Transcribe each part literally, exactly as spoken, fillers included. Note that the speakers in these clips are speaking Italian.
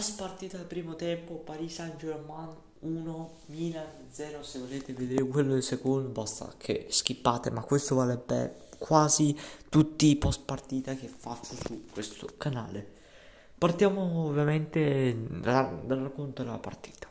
Post partita del primo tempo, Paris Saint-Germain uno, Milan zero. Se volete vedere quello del secondo basta che skippate, ma questo vale per quasi tutti i post partita che faccio su questo canale. Partiamo ovviamente dal, dal racconto della partita.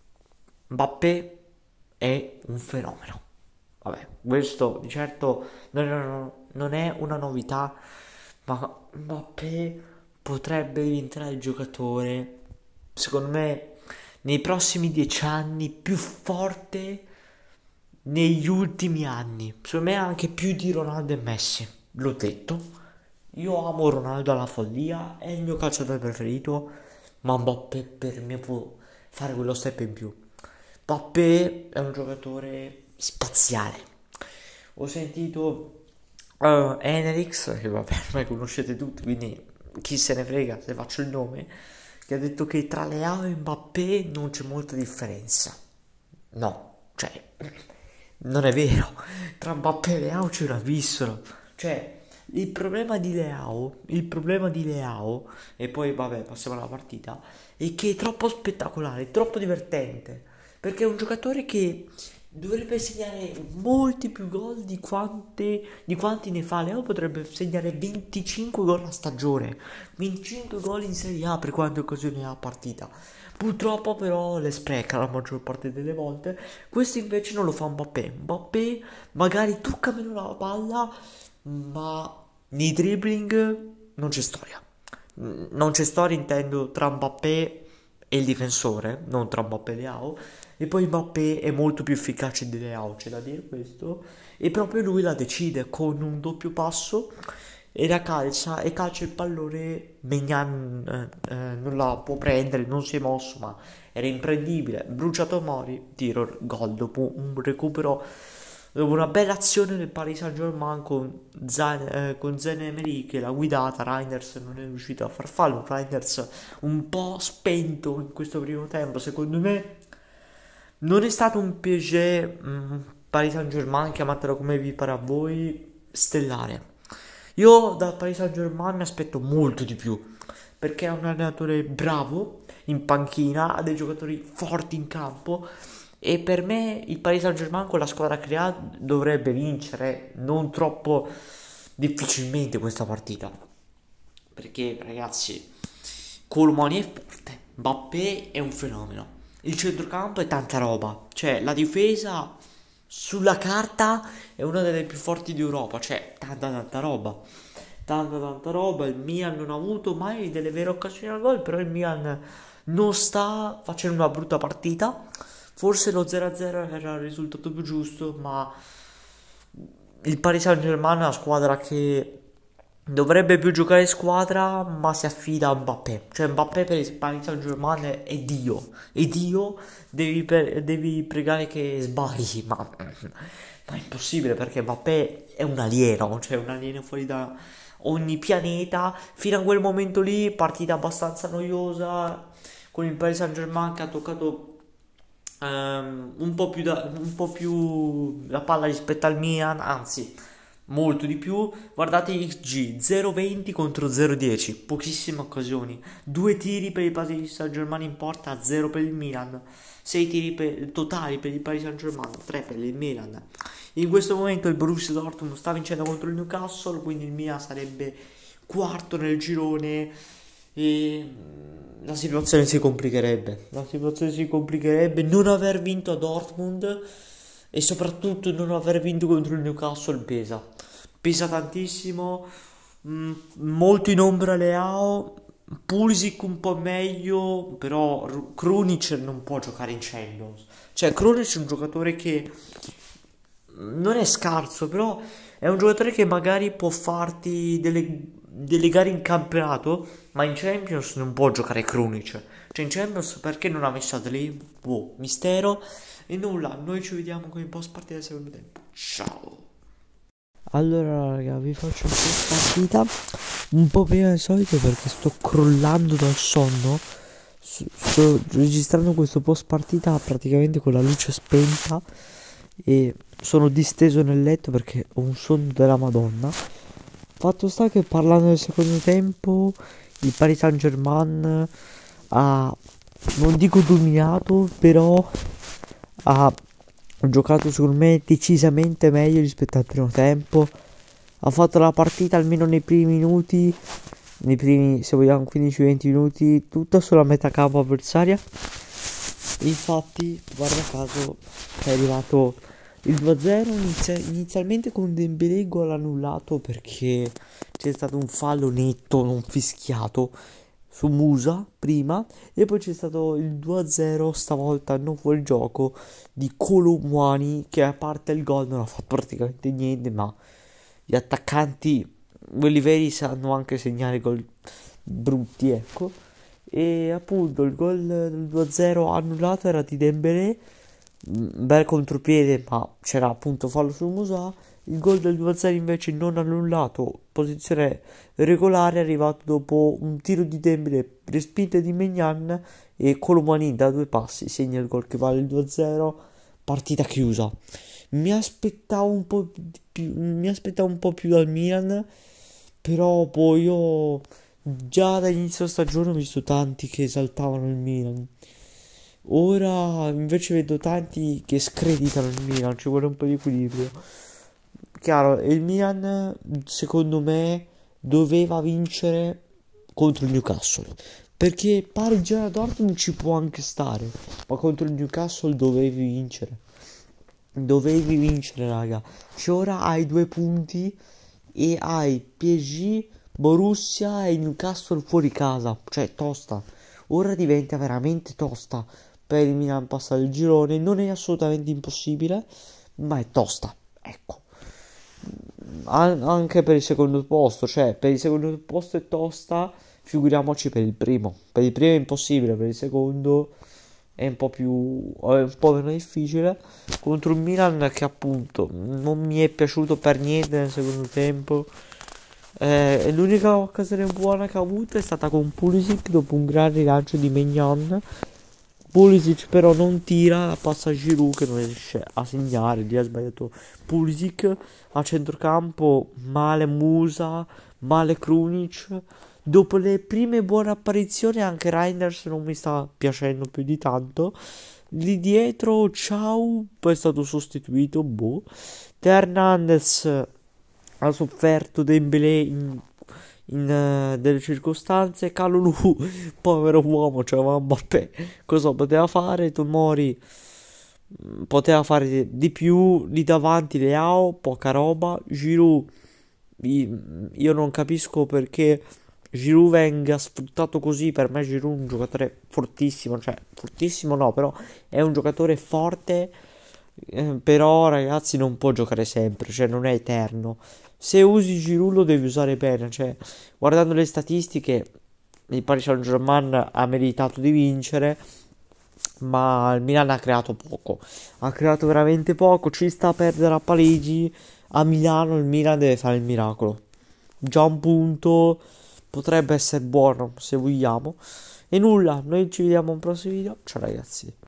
Mbappé è un fenomeno. Vabbè, questo di certo non è, non è una novità, ma Mbappé potrebbe diventare il giocatore, secondo me, nei prossimi dieci anni più forte negli ultimi anni. Secondo me anche più di Ronaldo e Messi. L'ho detto. Io amo Ronaldo alla follia, è il mio calciatore preferito, ma Mbappé per me può fare quello step in più. Mbappé è un giocatore spaziale. Ho sentito uh, Enerix, che vabbè, ormai conoscete tutti, quindi chi se ne frega se faccio il nome, che ha detto che tra Leao e Mbappé non c'è molta differenza. No, cioè, non è vero. Tra Mbappé e Leao c'è un abisso. Cioè, il problema di Leao, il problema di Leao, e poi vabbè, passiamo alla partita, è che è troppo spettacolare, troppo divertente, perché è un giocatore che dovrebbe segnare molti più gol di, quante, di quanti ne fa. Leao potrebbe segnare venticinque gol a stagione, venticinque gol in Serie A per quante occasioni ha a partita. Purtroppo però le spreca la maggior parte delle volte. Questo invece non lo fa Mbappé. Mbappé magari tocca meno la palla, ma nei dribbling non c'è storia. Non c'è storia, intendo, tra Mbappé e il difensore, non tra Mbappé e Leao. E poi Mbappé è molto più efficace di Leao, c'è da dire questo, e proprio lui la decide con un doppio passo e la calcia e calcia il pallone. Maignan eh, eh, non la può prendere, non si è mosso, ma era imprendibile, bruciato Mori, tiro, gol dopo un recupero, dopo una bella azione del Paris Saint-Germain con Zan, eh, con Zayn Emery che l'ha guidata. Reinders non è riuscito a far fallo, Reinders un po' spento in questo primo tempo, secondo me. Non è stato un P S G mh, Paris Saint-Germain, chiamatelo come vi pare a voi, stellare. Io dal Paris Saint-Germain mi aspetto molto di più, perché è un allenatore bravo in panchina, ha dei giocatori forti in campo, e per me il Paris Saint-Germain con la squadra creata dovrebbe vincere non troppo difficilmente questa partita, perché ragazzi, Colomani è forte, Mbappé è un fenomeno, il centrocampo è tanta roba, cioè la difesa sulla carta è una delle più forti d'Europa, cioè tanta tanta roba, tanta tanta roba. Il Milan non ha avuto mai delle vere occasioni al gol, però il Milan non sta facendo una brutta partita. Forse lo zero a zero era il risultato più giusto, ma il Paris Saint-Germain è una squadra che dovrebbe più giocare in squadra, ma si affida a Mbappé. Cioè Mbappé per il Paris Saint-Germain è Dio. E Dio devi, per, devi pregare che sbagli. Ma, ma è impossibile, perché Mbappé è un alieno. Cioè un alieno fuori da ogni pianeta. Fino a quel momento lì, partita abbastanza noiosa, con il Paris Saint-Germain che ha toccato um, un po' più da, un po' più la palla rispetto al Milan, anzi molto di più. Guardate X G zero virgola venti contro zero virgola dieci, pochissime occasioni, due tiri per il Paris Saint-Germain in porta, zero per il Milan, sei tiri per, totali per il Paris Saint-Germain, tre per il Milan. In questo momento il Borussia Dortmund sta vincendo contro il Newcastle, quindi il Milan sarebbe quarto nel girone e la situazione si complicherebbe. La situazione si complicherebbe. Non aver vinto a Dortmund e soprattutto non aver vinto contro il Newcastle pesa. Pesa tantissimo. Mm, molto in ombra Leao. Pulisic un po' meglio, però Krunic non può giocare in Champions. Cioè Krunic è un giocatore che non è scarso, però è un giocatore che magari può farti delle, delle gare in campionato, ma in Champions non può giocare Krunic. Cioè in Champions perché non ha messo lì? Boh, mistero. E nulla, noi ci vediamo con il post partita del secondo tempo. Ciao. Allora raga, vi faccio un post partita un po' prima del solito perché sto crollando dal sonno. Sto registrando questo post partita praticamente con la luce spenta e sono disteso nel letto perché ho un sonno della Madonna. Fatto sta che parlando del secondo tempo, il Paris Saint-Germain ha, non dico dominato, però ha giocato secondo me decisamente meglio rispetto al primo tempo. Ha fatto la partita almeno nei primi minuti, nei primi, se vogliamo, quindici venti minuti, tutta sulla metà campo avversaria. Infatti, guarda caso, è arrivato il due a zero inizia- inizialmente con Dembélé gol annullato perché c'è stato un fallo netto, non fischiato, su Musa prima, e poi c'è stato il due a zero, stavolta non fuori gioco, di Kolo Muani, che a parte il gol non ha fatto praticamente niente, ma gli attaccanti, quelli veri, sanno anche segnare gol brutti, ecco. E appunto il gol del due a zero annullato era di Dembélé, un bel contropiede, ma c'era appunto fallo su Musa. Il gol del due a zero invece non annullato, posizione regolare, è arrivato dopo un tiro di Dembélé, respinta di Maignan, e Colomani da due passi segna il gol che vale il due a zero, partita chiusa. Mi aspettavo un po' di più, mi aspettavo un po' più dal Milan, però poi io già dall'inizio stagione ho visto tanti che esaltavano il Milan. Ora invece vedo tanti che screditano il Milan, ci vuole un po' di equilibrio. Chiaro, il Milan secondo me doveva vincere contro il Newcastle, perché pareggiare a Dortmund ci può anche stare, ma contro il Newcastle dovevi vincere. Dovevi vincere, raga. Cioè ora hai due punti e hai P S G, Borussia e Newcastle fuori casa, cioè tosta. Ora diventa veramente tosta per il Milan passare il girone, non è assolutamente impossibile, ma è tosta, ecco. An- anche per il secondo posto, cioè per il secondo posto è tosta, figuriamoci per il primo. Per il primo è impossibile, per il secondo è un po' più, è un po' meno difficile, contro un Milan che appunto non mi è piaciuto per niente nel secondo tempo. Eh, e l'unica occasione buona che ha avuto è stata con Pulisic dopo un gran rilancio di Maignan. Pulisic però non tira, la passa a Giroud che non riesce a segnare, lì ha sbagliato Pulisic. A centrocampo male Musa, male Krunic. Dopo le prime buone apparizioni anche Reinders non mi sta piacendo più di tanto. Lì dietro Ciao, poi è stato sostituito, boh. Teo Hernandez ha sofferto, Dembélé in, in eh, delle circostanze. Kalulu, povero uomo, cioè Mbappé, cosa poteva fare? Tomori mm, poteva fare di più. Lì davanti Leao, poca roba. Giroud, i- io non capisco perché Giroud venga sfruttato così. Per me Giroud è un giocatore fortissimo, cioè fortissimo no, però è un giocatore forte, eh, però ragazzi non può giocare sempre, cioè non è eterno. Se usi Giroud lo devi usare bene, cioè guardando le statistiche il Paris Saint-Germain ha meritato di vincere, ma il Milan ha creato poco, ha creato veramente poco, ci sta a perdere a Parigi. A Milano il Milan deve fare il miracolo, già un punto potrebbe essere buono se vogliamo. E nulla, noi ci vediamo a un prossimo video, ciao ragazzi.